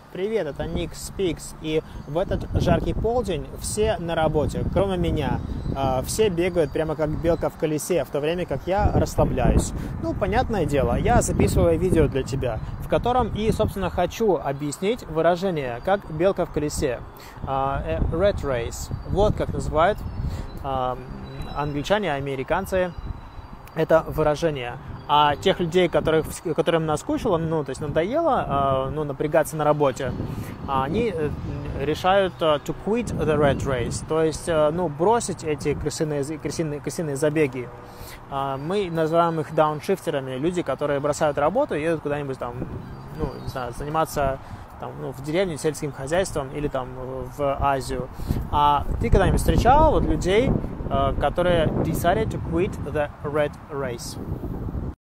Привет, это Ник Speaks, и в этот жаркий полдень все на работе, кроме меня. Все бегают прямо как белка в колесе, в то время как я расслабляюсь. Ну, понятное дело, я записываю видео для тебя, в котором и, собственно, хочу объяснить выражение, как белка в колесе. Rat race. Вот как называют англичане, американцы это выражение. А тех людей, которым наскучило, то есть надоело, напрягаться на работе, они решают to quit the rat race, то есть, бросить эти крысиные забеги. Мы называем их дауншифтерами, люди, которые бросают работу и едут куда-нибудь заниматься в деревне сельским хозяйством или в Азию. А ты когда-нибудь встречал людей, которые decided to quit the rat race?